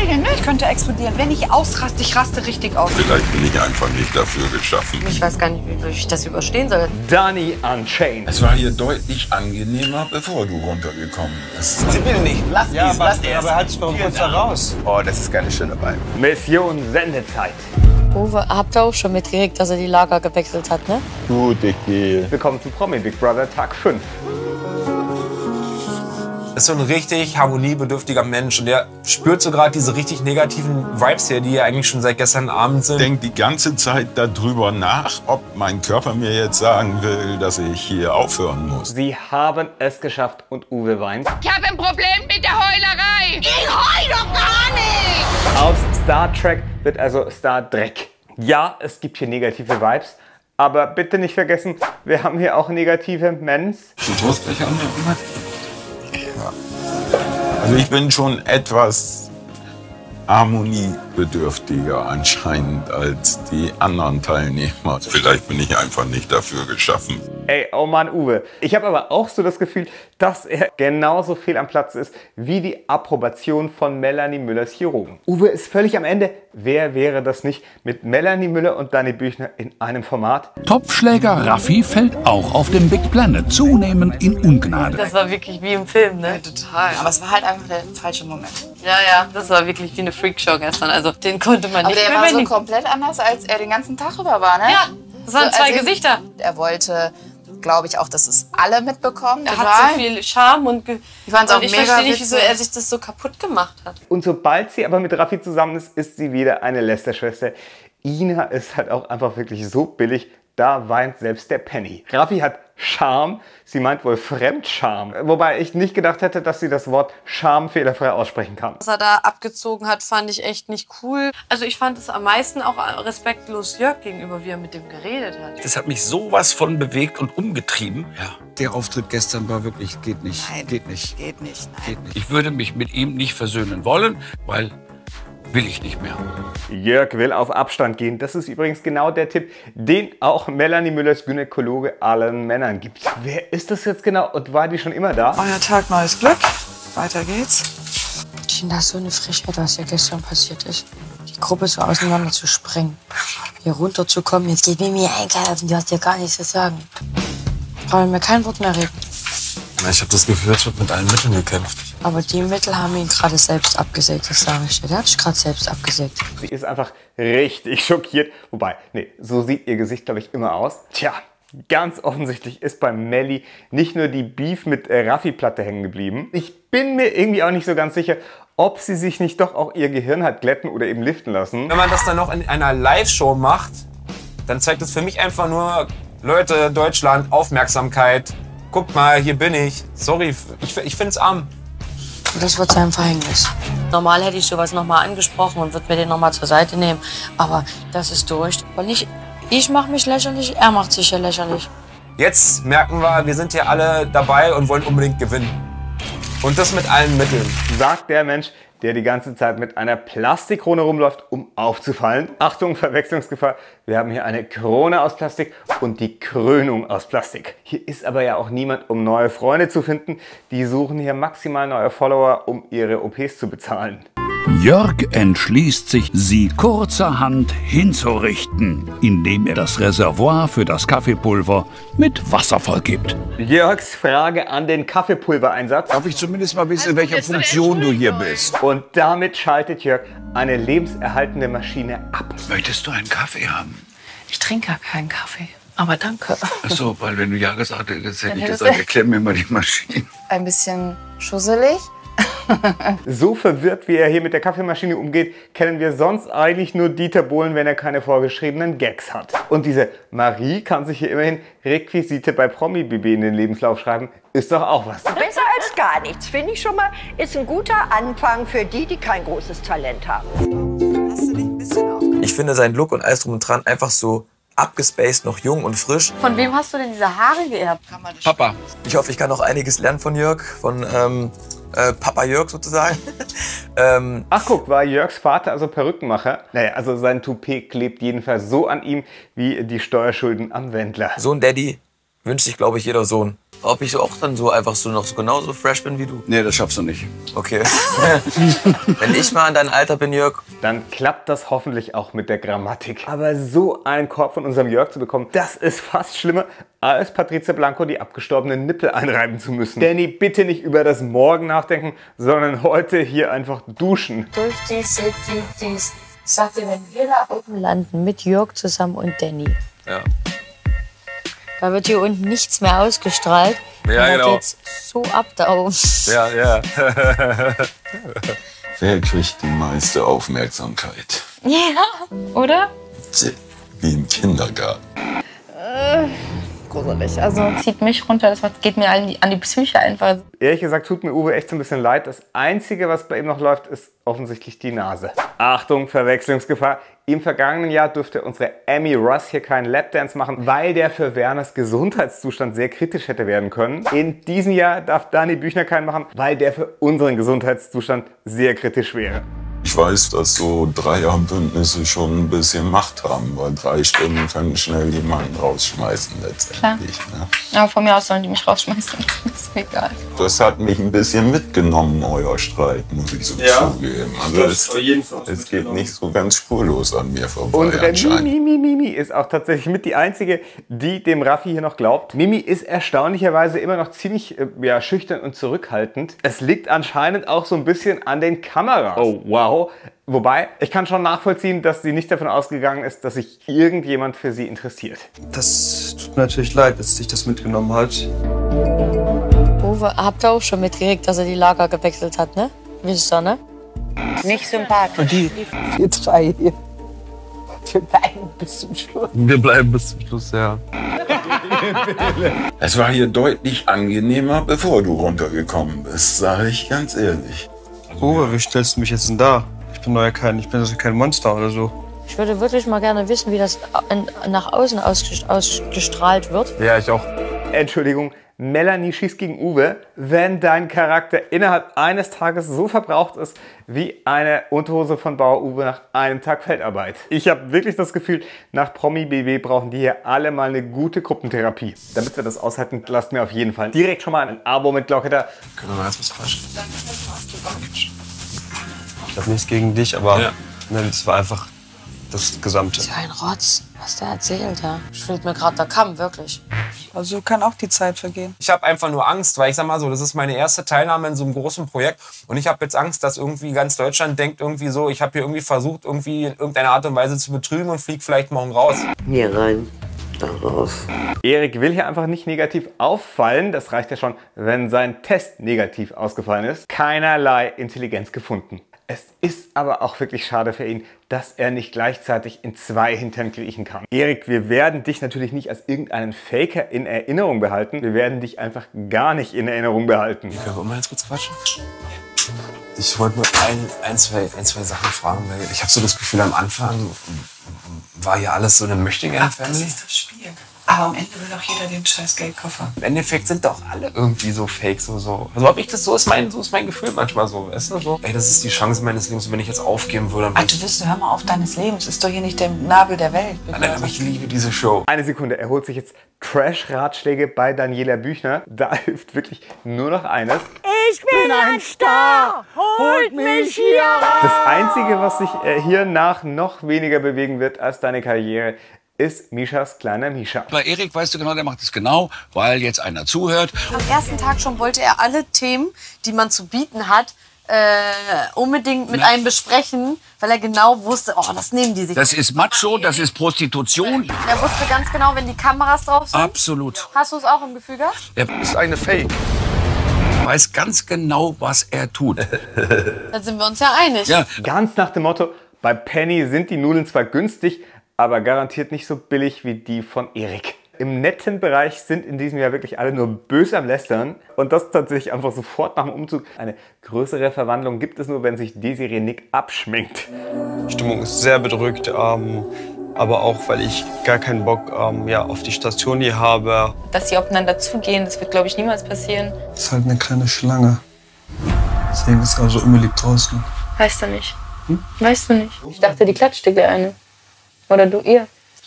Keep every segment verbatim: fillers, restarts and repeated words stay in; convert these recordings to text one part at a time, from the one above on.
Familie, ne? Ich könnte explodieren. Wenn ich ausraste, ich raste richtig aus. Vielleicht bin ich einfach nicht dafür geschaffen. Ich weiß gar nicht, wie ich das überstehen soll. Dani Unchained. Es war hier deutlich angenehmer, bevor du runtergekommen bist. Sie will nicht. Lass Ja, dies, lass dies. aber halt's doch kurz da raus. Oh, das ist keine schöne Bein. Mission Sendezeit. Uwe, habt ihr auch schon mitgekriegt, dass er die Lager gewechselt hat, ne? Du, Dicky. Willkommen zu Promi Big Brother Tag fünf. Ist so ein richtig harmoniebedürftiger Mensch und der spürt so gerade diese richtig negativen Vibes hier, die ja eigentlich schon seit gestern Abend sind. Ich denke die ganze Zeit darüber nach, ob mein Körper mir jetzt sagen will, dass ich hier aufhören muss. Sie haben es geschafft und Uwe weint. Ich habe ein Problem mit der Heulerei. Ich heul doch gar nicht. Aus Star Trek wird also Star Dreck. Ja, es gibt hier negative Vibes, aber bitte nicht vergessen, wir haben hier auch negative Mens. Du wirst gleich an mir. Also ich bin schon etwas harmoniebedürftiger anscheinend als die anderen Teilnehmer. Vielleicht bin ich einfach nicht dafür geschaffen. Ey, oh Mann, Uwe. Ich habe aber auch so das Gefühl, dass er genauso fehl am Platz ist wie die Approbation von Melanie Müllers Chirurgen. Uwe ist völlig am Ende. Wer wäre das nicht mit Melanie Müller und Dani Büchner in einem Format? Topfschläger Raffi fällt auch auf dem Big Planet zunehmend in Ungnade. Das war wirklich wie im Film, ne? Ja, total. Aber es war halt einfach der falsche Moment. Ja, ja, das war wirklich wie eine Freakshow gestern. Also den konnte man Aber nicht der mehr war so bändigen. komplett anders, als er den ganzen Tag über war, ne? Ja, das waren So, zwei also, Gesichter. Er wollte, glaube ich, auch, dass es alle mitbekommen. Er hat so viel Charme und ge Ich fand's auch und ich mega verstehe nicht, wieso witzig. er sich das so kaputt gemacht hat. Und sobald sie aber mit Raffi zusammen ist, ist sie wieder eine Lästerschwester. Ina ist halt auch einfach wirklich so billig, da weint selbst der Penny. Raffi hat Charme, sie meint wohl Fremdscham. Wobei ich nicht gedacht hätte, dass sie das Wort Charme fehlerfrei aussprechen kann. Was er da abgezogen hat, fand ich echt nicht cool. Also ich fand es am meisten auch respektlos Jörg gegenüber, wie er mit dem geredet hat. Das hat mich sowas von bewegt und umgetrieben. Ja. Der Auftritt gestern war wirklich, geht nicht, Nein. geht nicht, Geht nicht, nein. geht nicht. Ich würde mich mit ihm nicht versöhnen wollen, weil will ich nicht mehr. Jörg will auf Abstand gehen. Das ist übrigens genau der Tipp, den auch Melanie Müllers Gynäkologe allen Männern gibt. Wer ist das jetzt genau und war die schon immer da? Euer Tag, neues Glück. Weiter geht's. Tina, so eine Frechheit, was ja gestern passiert ist. Die Gruppe so auseinander zu sprengen. Hier runterzukommen, jetzt geht mit mir einkaufen, du hast ja gar nichts zu sagen. Brauchen mir kein Wort mehr reden. Ich habe das Gefühl, es wird mit allen Mitteln gekämpft. Aber die Mittel haben ihn gerade selbst abgesägt, das sage ich dir. Der hat sich gerade selbst abgesägt. Sie ist einfach richtig schockiert. Wobei, nee, so sieht ihr Gesicht, glaube ich, immer aus. Tja, ganz offensichtlich ist bei Melli nicht nur die Beef mit äh, Raffi-Platte hängen geblieben. Ich bin mir irgendwie auch nicht so ganz sicher, ob sie sich nicht doch auch ihr Gehirn hat glätten oder eben liften lassen. Wenn man das dann noch in einer Live-Show macht, dann zeigt es für mich einfach nur, Leute, Deutschland, Aufmerksamkeit. Guckt mal, hier bin ich. Sorry, ich, ich find's arm. Das wird sein Verhängnis. Normal hätte ich sowas nochmal angesprochen und würde mir den nochmal zur Seite nehmen. Aber das ist durch. Weil nicht ich mache mich lächerlich, er macht sich ja lächerlich. Jetzt merken wir, wir sind hier alle dabei und wollen unbedingt gewinnen. Und das mit allen Mitteln. Sagt der Mensch, der die ganze Zeit mit einer Plastikkrone rumläuft, um aufzufallen. Achtung, Verwechslungsgefahr. Wir haben hier eine Krone aus Plastik und die Krönung aus Plastik. Hier ist aber ja auch niemand, um neue Freunde zu finden. Die suchen hier maximal neue Follower, um ihre O Ps zu bezahlen. Jörg entschließt sich, sie kurzerhand hinzurichten, indem er das Reservoir für das Kaffeepulver mit Wasser vollgibt. Jörgs Frage an den Kaffeepulvereinsatz. Darf ich zumindest mal wissen, in welcher Funktion du hier bist? Und damit schaltet Jörg eine lebenserhaltende Maschine ab. Möchtest du einen Kaffee haben? Ich trinke gar keinen Kaffee. Aber danke. Ach so, weil wenn du ja gesagt hättest, hätte ich hättest gesagt, du- erklär mir mal die Maschine. Ein bisschen schusselig. So verwirrt, wie er hier mit der Kaffeemaschine umgeht, kennen wir sonst eigentlich nur Dieter Bohlen, wenn er keine vorgeschriebenen Gags hat. Und diese Marie kann sich hier immerhin Requisite bei Promi-B B in den Lebenslauf schreiben. Ist doch auch was. Besser als gar nichts, finde ich schon mal, ist ein guter Anfang für die, die kein großes Talent haben. Hast du dich ein bisschen aufgeregt? Ich finde seinen Look und alles drum und dran einfach so abgespaced, noch jung und frisch. Von wem hast du denn diese Haare geerbt? Kann man das Papa. Ich hoffe, ich kann noch einiges lernen von Jörg, von ähm, äh, Papa Jörg sozusagen. ähm, Ach guck, war Jörgs Vater also Perückenmacher? Naja, also sein Toupet klebt jedenfalls so an ihm wie die Steuerschulden am Wendler. so ein Daddy wünscht sich, glaube ich, jeder Sohn. Ob ich auch dann so einfach so noch so genauso fresh bin wie du? Nee, das schaffst du nicht. Okay. Wenn ich mal in deinem Alter bin, Jörg. Dann klappt das hoffentlich auch mit der Grammatik. Aber so einen Korb von unserem Jörg zu bekommen, das ist fast schlimmer, als Patrizia Blanco die abgestorbenen Nippel einreiben zu müssen. Danny, bitte nicht über das Morgen nachdenken, sondern heute hier einfach duschen. Durch die City, dies. Ich sagte, wenn wir da oben landen mit Jörg zusammen und Danny, Ja. da wird hier unten nichts mehr ausgestrahlt. Ja, und genau. Da geht's so ab da oben. Ja, ja. Wer kriegt die meiste Aufmerksamkeit? Ja, oder? Wie im Kindergarten. Äh, gruselig. Also zieht mich runter, das geht mir an die, an die Psyche einfach. Ehrlich gesagt tut mir Uwe echt so ein bisschen leid. Das Einzige, was bei ihm noch läuft, ist offensichtlich die Nase. Achtung, Verwechslungsgefahr. Im vergangenen Jahr durfte unsere Amy Ross hier keinen Lapdance machen, weil der für Werners Gesundheitszustand sehr kritisch hätte werden können. In diesem Jahr darf Dani Büchner keinen machen, weil der für unseren Gesundheitszustand sehr kritisch wäre. Ich weiß, dass so Dreierbündnisse schon ein bisschen Macht haben, weil drei Stimmen können schnell jemanden rausschmeißen letztendlich. Ne? Aber von mir aus sollen die mich rausschmeißen. Das ist mir egal. Das hat mich ein bisschen mitgenommen, euer Streit, muss ich so Ja, zugeben. Also es, auf jeden Fall es geht nicht so ganz spurlos an mir vorbei Unsere anscheinend. Mimi, Mimi, Mimi ist auch tatsächlich mit die Einzige, die dem Raffi hier noch glaubt. Mimi ist erstaunlicherweise immer noch ziemlich äh, ja, schüchtern und zurückhaltend. Es liegt anscheinend auch so ein bisschen an den Kameras. Oh, wow. Wobei, ich kann schon nachvollziehen, dass sie nicht davon ausgegangen ist, dass sich irgendjemand für sie interessiert. Das tut mir natürlich leid, dass sich das mitgenommen hat. Uwe, habt ihr auch schon mitgekriegt, dass er die Lager gewechselt hat, ne? Wisst ihr, ne? Nicht sympathisch. Und die? Wir drei hier. Wir bleiben bis zum Schluss. Wir bleiben bis zum Schluss, ja. Es war hier deutlich angenehmer, bevor du runtergekommen bist, sage ich ganz ehrlich. Uwe, wie stellst du mich jetzt denn da? Ich bin doch ja kein, ich bin also kein Monster oder so. Ich würde wirklich mal gerne wissen, wie das nach außen ausgestrahlt wird. Ja, ich auch. Entschuldigung, Melanie schießt gegen Uwe, wenn dein Charakter innerhalb eines Tages so verbraucht ist wie eine Unterhose von Bauer Uwe nach einem Tag Feldarbeit. Ich habe wirklich das Gefühl, nach Promi B B brauchen die hier alle mal eine gute Gruppentherapie. Damit wir das aushalten, lasst mir auf jeden Fall direkt schon mal ein Abo mit Glocke da. Können wir mal jetzt was quatschen? Ich habe nichts gegen dich, aber Ja. ne, das war einfach das Gesamte. So ein Rotz, was der erzählt, ja. Schwillt mir gerade der Kamm, wirklich. Also kann auch die Zeit vergehen. Ich habe einfach nur Angst, weil ich sag mal so, das ist meine erste Teilnahme in so einem großen Projekt und ich habe jetzt Angst, dass irgendwie ganz Deutschland denkt irgendwie so, ich habe hier irgendwie versucht, irgendwie in irgendeiner Art und Weise zu betrügen und flieg vielleicht morgen raus. Hier rein, da raus. Erik will hier einfach nicht negativ auffallen. Das reicht ja schon, wenn sein Test negativ ausgefallen ist. Keinerlei Intelligenz gefunden. Es ist aber auch wirklich schade für ihn, dass er nicht gleichzeitig in zwei Hintern kriechen kann. Erik, wir werden dich natürlich nicht als irgendeinen Faker in Erinnerung behalten. Wir werden dich einfach gar nicht in Erinnerung behalten. Können wir mal jetzt kurz quatschen? Ich wollte nur ein, ein, zwei, ein, zwei Sachen fragen, weil ich habe so das Gefühl, am Anfang war ja alles so eine Möchtegern-Family. Das ist das Spiel. Aber am Ende will doch jeder den scheiß Geldkoffer. Im Endeffekt sind doch alle irgendwie so fake, so, so. Also hab ich das, so ist mein, so ist mein Gefühl manchmal so, weißt du, so. Ey, das ist die Chance meines Lebens, wenn ich jetzt aufgeben würde. Dann Ach, du wirst, hör mal auf deines Lebens. Ist doch hier nicht der Nabel der Welt. Nein, aber ich liebe diese Show. Eine Sekunde, er holt sich jetzt Trash-Ratschläge bei Daniela Büchner. Da hilft wirklich nur noch eines. Ich bin ein Star! Holt mich hier raus! Das Einzige, was sich äh, hier nach noch weniger bewegen wird als deine Karriere, ist Mishas kleiner Misha. Bei Erik weißt du genau, der macht es genau, weil jetzt einer zuhört. Am ersten Tag schon wollte er alle Themen, die man zu bieten hat, äh, unbedingt mit Na. einem besprechen, weil er genau wusste, oh, das nehmen die sich. Das ist Macho, das ist Prostitution. Er wusste ganz genau, wenn die Kameras drauf sind. Absolut. Hast du es auch im Gefühl gehabt? Er ist eine Fake. Weiß ganz genau, was er tut. Da sind wir uns ja einig. Ja. Ganz nach dem Motto, bei Penny sind die Nudeln zwar günstig, aber garantiert nicht so billig wie die von Erik. Im netten Bereich sind in diesem Jahr wirklich alle nur böse am Lästern. Und das tatsächlich einfach sofort nach dem Umzug. Eine größere Verwandlung gibt es nur, wenn sich Desiree Nick abschminkt. Die Stimmung ist sehr bedrückt, ähm, aber auch, weil ich gar keinen Bock ähm, ja, auf die Station hier habe. Dass sie aufeinander zugehen, das wird, glaube ich, niemals passieren. Das ist halt eine kleine Schlange. Deswegen ist er so unbeliebt draußen. Weißt du nicht. Hm? Weißt du nicht. Ich dachte, die klatscht dir gleich eine. Oder du ihr.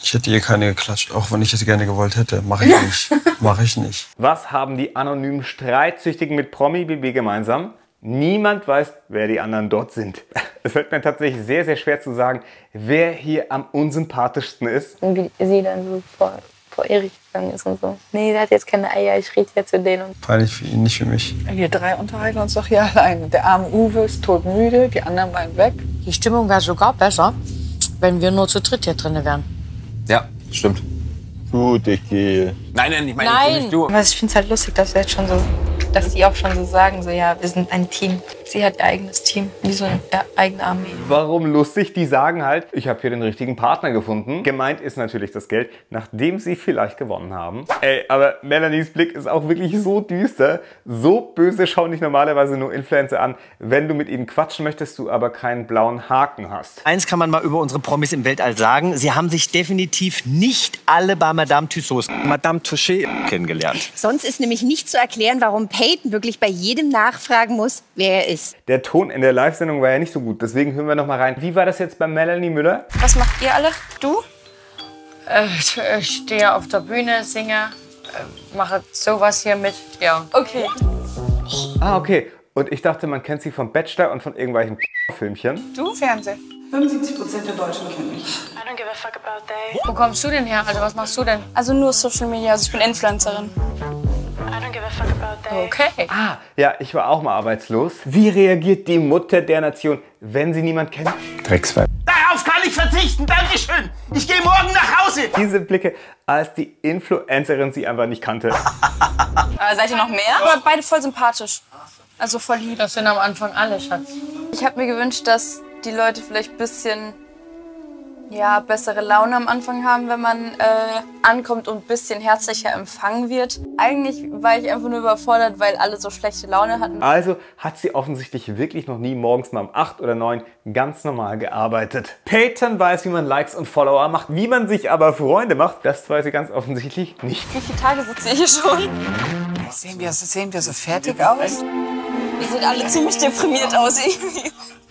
Ich hätte ihr keine geklatscht, auch wenn ich es gerne gewollt hätte. Mache ich nicht. Mache ich nicht. Was haben die anonymen Streitsüchtigen mit Promi-B B gemeinsam? Niemand weiß, wer die anderen dort sind. Es fällt mir tatsächlich sehr, sehr schwer zu sagen, wer hier am unsympathischsten ist. Und wie sie dann so vor, vor Erich gegangen ist und so. Nee, der hat jetzt keine Eier, ich rede jetzt zu denen. Und Peinlich für ihn, nicht für mich. Wir drei unterhalten uns doch hier allein. Der arme Uwe ist todmüde, die anderen waren weg. Die Stimmung wäre sogar besser, wenn wir nur zu dritt hier drin wären. Ja, stimmt. Gut, ich gehe. Nein, nein, ich meine Nein! nicht du. Aber ich finde es halt lustig, dass wir jetzt schon so, dass die auch schon so sagen, so ja, wir sind ein Team. Sie hat ihr eigenes Team, wie so eine eigene Armee. Warum lustig? Die sagen halt, ich habe hier den richtigen Partner gefunden. Gemeint ist natürlich das Geld, nachdem sie vielleicht gewonnen haben. Ey, aber Melanies Blick ist auch wirklich so düster. So böse schauen dich normalerweise nur Influencer an, wenn du mit ihnen quatschen möchtest, du aber keinen blauen Haken hast. Eins kann man mal über unsere Promis im Weltall sagen. Sie haben sich definitiv nicht alle bei Madame Tussauds, Madame Touché kennengelernt. Sonst ist nämlich nicht zu erklären, warum Peyton wirklich bei jedem nachfragen muss, wer er ist. Der Ton in der Live-Sendung war ja nicht so gut, deswegen hören wir noch mal rein. Wie war das jetzt bei Melanie Müller? Was macht ihr alle? Du? Äh, ich stehe auf der Bühne, singe, äh, mache sowas hier mit. Ja. Okay. Ah, okay. Und ich dachte, man kennt sie vom Bachelor und von irgendwelchen Filmchen. Du? Fernsehen. fünfundsiebzig Prozent der Deutschen kennen mich. I don't give a fuck about they. Wo kommst du denn her? Also was machst du denn? Also nur Social Media, also ich bin Influencerin. I don't give a fuck about they. Okay. Ah, ja, ich war auch mal arbeitslos. Wie reagiert die Mutter der Nation, wenn sie niemand kennt? Drecksweib. Darauf kann ich verzichten, dankeschön. Ich gehe morgen nach Hause. Diese Blicke, als die Influencerin sie einfach nicht kannte. Äh, seid ihr noch mehr? Aber beide voll sympathisch. Also voll lieb. Das sind am Anfang alle, Schatz. Ich habe mir gewünscht, dass die Leute vielleicht ein bisschen ja, bessere Laune am Anfang haben, wenn man äh, ankommt und ein bisschen herzlicher empfangen wird. Eigentlich war ich einfach nur überfordert, weil alle so schlechte Laune hatten. Also hat sie offensichtlich wirklich noch nie morgens mal um acht oder neun ganz normal gearbeitet. Peyton weiß, wie man Likes und Follower macht, wie man sich aber Freunde macht. Das weiß sie ganz offensichtlich nicht. Wie viele Tage sitze ich hier schon? Sehen wir, sehen wir so fertig aus? Wir sehen alle ziemlich deprimiert aus irgendwie.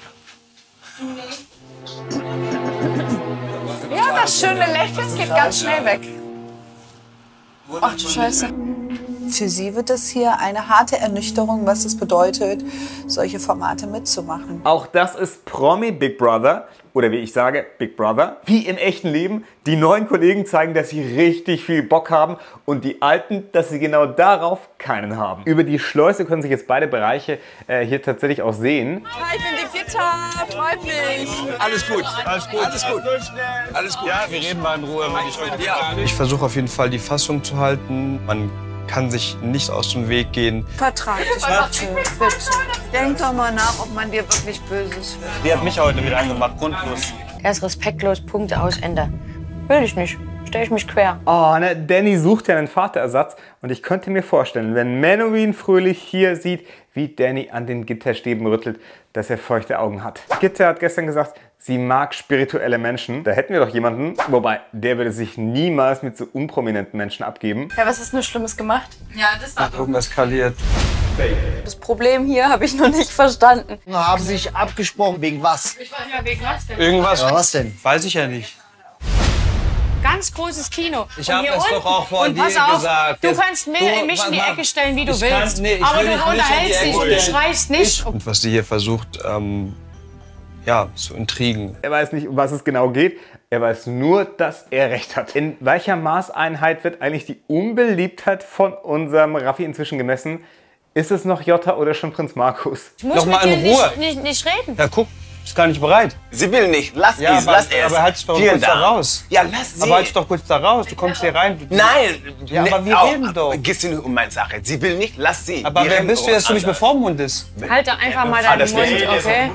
Ja, das schöne Lächeln geht ganz schnell weg. Ach du Scheiße. Für sie wird es hier eine harte Ernüchterung, was es bedeutet, solche Formate mitzumachen. Auch das ist Promi Big Brother. Oder wie ich sage, Big Brother. Wie im echten Leben. Die neuen Kollegen zeigen, dass sie richtig viel Bock haben und die alten, dass sie genau darauf keinen haben. Über die Schleuse können sich jetzt beide Bereiche äh, hier tatsächlich auch sehen. Hi, ich bin die Gitter, freut mich. Alles gut, alles gut, alles gut. Alles gut. Ja, wir reden mal in Ruhe. Ich versuche auf jeden Fall die Fassung zu halten. Man kann sich nicht aus dem Weg gehen. Vertrag dich bitte, bitte. Denk doch mal nach, ob man dir wirklich Böses will. Die hat mich heute wieder angemacht, grundlos. Er ist respektlos, Punkt, aus, Ende. Will ich nicht. Stell ich mich quer. Oh, ne, Danny sucht ja einen Vaterersatz und ich könnte mir vorstellen, wenn Menowin Fröhlich hier sieht, wie Danny an den Gitterstäben rüttelt, dass er feuchte Augen hat. Gitter hat gestern gesagt, sie mag spirituelle Menschen. Da hätten wir doch jemanden, wobei der würde sich niemals mit so unprominenten Menschen abgeben. Ja, was ist nur Schlimmes gemacht? Ja, das war Oben eskaliert. das Problem hier habe ich noch nicht verstanden. Haben Sie sich abgesprochen, wegen was? Ich weiß ja, wegen was denn? Irgendwas. Ja, was denn? Weiß ich ja nicht. Ganz großes Kino. Ich Und hab hier es unten- doch auch vor und dir pass auf, gesagt. Du Das- kannst mir, du- mich in die Mama, Ecke stellen, wie du ich willst. kann- nee, ich aber will du dich nicht in die unterhältst Ecke dich und du stellen. schreist nicht. Und was die hier versucht, ähm, ja, zu intrigen. Er weiß nicht, um was es genau geht. Er weiß nur, dass er recht hat. In welcher Maßeinheit wird eigentlich die Unbeliebtheit von unserem Raffi inzwischen gemessen? Ist es noch Jota oder schon Prinz Markus? Ich muss Noch mit mal in dir Ruhe. nicht, nicht, nicht reden. Ja, guck, ist gar nicht bereit. Sie will nicht. Lass Ja, es, aber, lass es. aber halt dich doch Vielen kurz da Dank. raus. Ja, lass sie. Aber halt dich doch kurz da raus. Du kommst hier rein. Du, Nein. Ja, aber wir Au, reden doch. Gehst du nicht um meine Sache. Sie will nicht, lass sie. Aber Wir wer reden bist du, dass du mich anders. bevormundest? Halt doch einfach mal Ah, deinen das Mund, will ich. okay?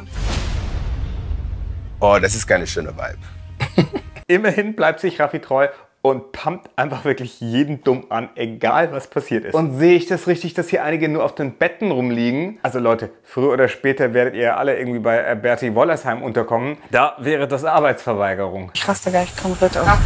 Oh, das ist keine schöne Vibe. Immerhin bleibt sich Raffi treu und pumpt einfach wirklich jeden dumm an, egal was passiert ist. Und sehe ich das richtig, dass hier einige nur auf den Betten rumliegen? Also Leute, früher oder später werdet ihr alle irgendwie bei äh, Bertie Wollersheim unterkommen. Da wäre das Arbeitsverweigerung. Ich raste gleich komplett auf.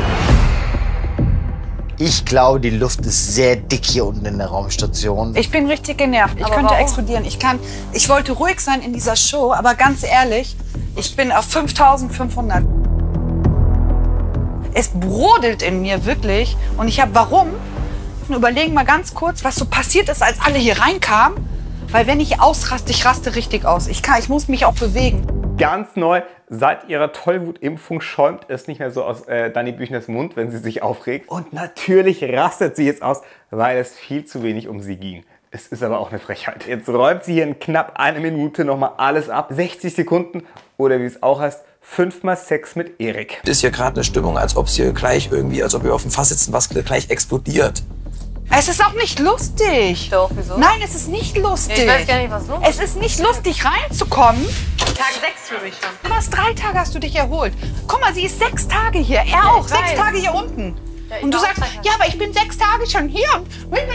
Ich glaube, die Luft ist sehr dick hier unten in der Raumstation. Ich bin richtig genervt. Ich Aber könnte warum? explodieren. Ich kann. Ich wollte ruhig sein in dieser Show, aber ganz ehrlich, ich bin auf fünftausendfünfhundert. Es brodelt in mir wirklich. Und ich habe, warum? Und überlegen mal ganz kurz, was so passiert ist, als alle hier reinkamen. Weil wenn ich ausraste, ich raste richtig aus. Ich kann, ich muss mich auch bewegen. Ganz neu, seit ihrer Tollwutimpfung schäumt es nicht mehr so aus äh, Dani Büchners Mund, wenn sie sich aufregt. Und natürlich rastet sie jetzt aus, weil es viel zu wenig um sie ging. Es ist aber auch eine Frechheit. Jetzt räumt sie hier in knapp einer Minute nochmal alles ab. sechzig Sekunden oder wie es auch heißt, fünfmal Sex mit Erik. Ist hier gerade eine Stimmung, als ob es hier gleich irgendwie, als ob wir auf dem Fass sitzen, was gleich explodiert. Es ist auch nicht lustig. Doch, wieso? Nein, es ist nicht lustig. Ja, ich weiß gar nicht, was los ist. Es ist nicht lustig, reinzukommen. Tag sechs für mich schon. Du hast drei Tage hast du dich erholt. Guck mal, sie ist sechs Tage hier. Er auch, ich sechs weiß. Tage hier unten. Ja, ich und du auch sagst, drei Tage. ja, aber ich bin sechs Tage schon hier. Und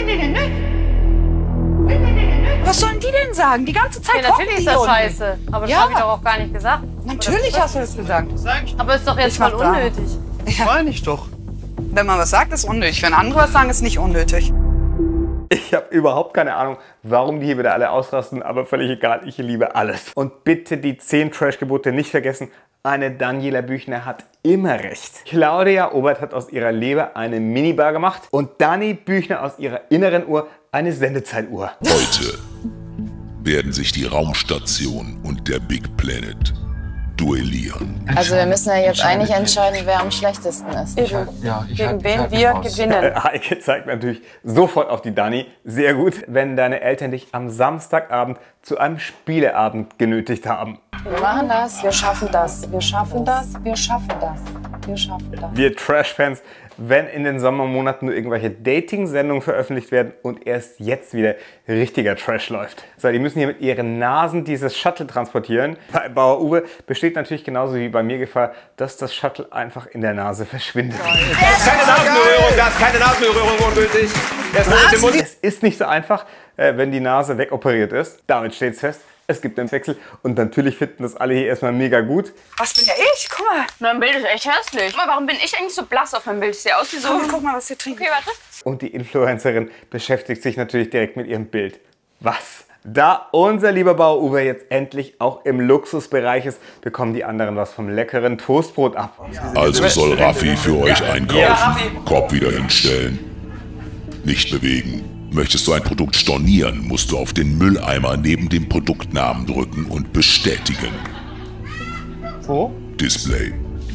was sollen die denn sagen? Die ganze Zeit Ja, natürlich hocken ist die das unten. scheiße. Aber das Ja. habe ich doch auch gar nicht gesagt. Natürlich hast du das gesagt. Aber ist doch jetzt Ich voll mach da. unnötig. Ja. Meine ich doch. Wenn man was sagt, ist unnötig. Wenn andere was sagen, ist nicht unnötig. Ich habe überhaupt keine Ahnung, warum die hier wieder alle ausrasten, aber völlig egal, ich liebe alles. Und bitte die zehn Trash-Gebote nicht vergessen, eine Daniela Büchner hat immer recht. Claudia Obert hat aus ihrer Leber eine Minibar gemacht und Dani Büchner aus ihrer inneren Uhr eine Sendezeituhr. Heute werden sich die Raumstation und der Big Planet duellieren. Also wir müssen ja jetzt eigentlich entscheiden, wer am schlechtesten ist. Ja, ich Gegen halt- wen halt wir raus. gewinnen. Heike zeigt natürlich sofort auf die Dani. Sehr gut, wenn deine Eltern dich am Samstagabend zu einem Spieleabend genötigt haben. Wir machen das, wir schaffen das, wir schaffen das, wir schaffen das, wir schaffen das. Wir Trash-Fans, wenn in den Sommermonaten nur irgendwelche Dating-Sendungen veröffentlicht werden und erst jetzt wieder richtiger Trash läuft. So, die müssen hier mit ihren Nasen dieses Shuttle transportieren. Bei Bauer Uwe besteht natürlich genauso wie bei mir Gefahr, dass das Shuttle einfach in der Nase verschwindet. Keine Nasenberührung, das ist keine Nasenberührung ungültig. Jetzt mit dem Mund. Es ist nicht so einfach, äh, wenn die Nase wegoperiert ist. Damit steht es fest. Es gibt einen Wechsel und natürlich finden das alle hier erstmal mega gut. Was bin ja ich? Guck mal. Mein Bild ist echt hässlich. Guck mal, warum bin ich eigentlich so blass auf meinem Bild? Ich sehe aus wie so... Oh, guck mal, was wir trinken. Okay, warte. Und die Influencerin beschäftigt sich natürlich direkt mit ihrem Bild. Was? Da unser lieber Bauer Uwe jetzt endlich auch im Luxusbereich ist, bekommen die anderen was vom leckeren Toastbrot ab. Also soll Raffi für euch einkaufen. Korb wieder hinstellen. Nicht bewegen. Möchtest du ein Produkt stornieren, musst du auf den Mülleimer neben dem Produktnamen drücken und bestätigen. Wo? Display.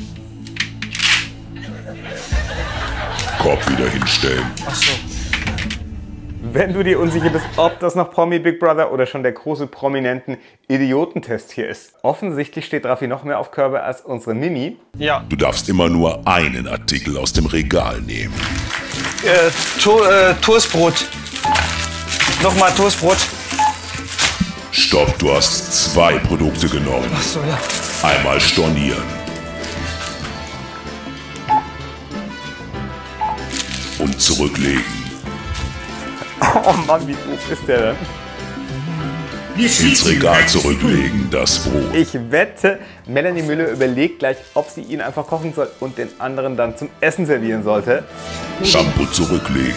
Korb wieder hinstellen. Ach so. Wenn du dir unsicher bist, ob das noch Promi Big Brother oder schon der große prominenten Idiotentest hier ist. Offensichtlich steht Raffi noch mehr auf Körbe als unsere Mimi. Ja. Du darfst immer nur einen Artikel aus dem Regal nehmen. Äh, to äh, Toastbrot. Nochmal Toastbrot. Stopp, du hast zwei Produkte genommen. Ach so, ja. Einmal stornieren. Und zurücklegen. Oh Mann, wie doof ist der denn? Ins Regal zurücklegen, das Brot. Ich wette, Melanie Müller überlegt gleich, ob sie ihn einfach kochen soll und den anderen dann zum Essen servieren sollte. Shampoo zurücklegen.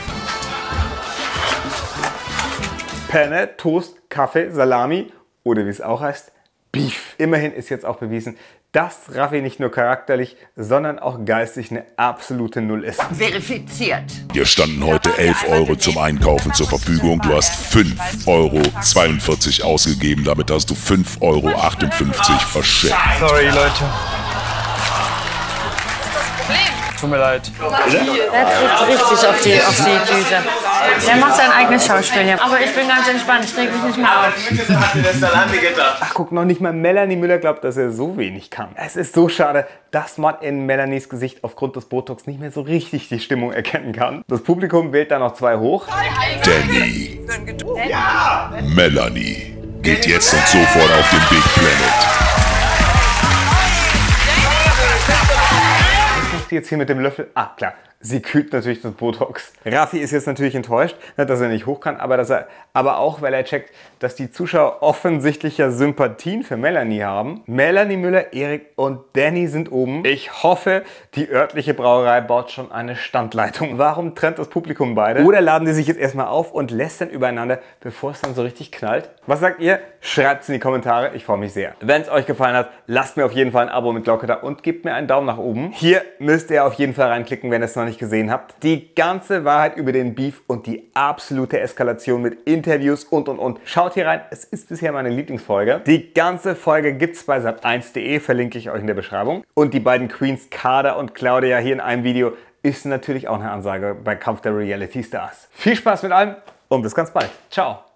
Penne, Toast, Kaffee, Salami oder wie es auch heißt, Beef. Immerhin ist jetzt auch bewiesen, dass Raffi nicht nur charakterlich, sondern auch geistig eine absolute Null ist. Verifiziert. Dir standen heute elf Euro zum Einkaufen zur Verfügung. Du hast fünf Euro zweiundvierzig ausgegeben. Damit hast du fünf Euro achtundfünfzig verschenkt. Sorry, Leute. Problem. Tut mir leid. Der trifft richtig auf die, auf die Düse. Der macht sein eigenes Schauspiel hier. Aber ich bin ganz entspannt, ich reg mich nicht mehr auf. Ach guck, noch nicht mal Melanie Müller glaubt, dass er so wenig kann. Es ist so schade, dass man in Melanies Gesicht aufgrund des Botox nicht mehr so richtig die Stimmung erkennen kann. Das Publikum wählt da noch zwei hoch. Danny. Ja. Melanie geht jetzt und sofort auf den Big Planet. Was macht die jetzt hier mit dem Löffel? Ah, klar. sie kühlt natürlich das Botox. Raffi ist jetzt natürlich enttäuscht, dass er nicht hoch kann, aber, dass er, aber auch, weil er checkt, dass die Zuschauer offensichtlicher Sympathien für Melanie haben. Melanie Müller, Erik und Danny sind oben. Ich hoffe, die örtliche Brauerei baut schon eine Standleitung. Warum trennt das Publikum beide? Oder laden die sich jetzt erstmal auf und lästern übereinander, bevor es dann so richtig knallt? Was sagt ihr? Schreibt es in die Kommentare, ich freue mich sehr. Wenn es euch gefallen hat, lasst mir auf jeden Fall ein Abo mit Glocke da und gebt mir einen Daumen nach oben. Hier müsst ihr auf jeden Fall reinklicken, wenn ihr es noch nicht gesehen habt. Die ganze Wahrheit über den Beef und die absolute Eskalation mit Interviews und und und. Schaut hier rein, es ist bisher meine Lieblingsfolge. Die ganze Folge gibt es bei sat eins punkt de, verlinke ich euch in der Beschreibung. Und die beiden Queens Kader und Claudia hier in einem Video ist natürlich auch eine Ansage bei Kampf der Reality Stars. Viel Spaß mit allem und bis ganz bald. Ciao.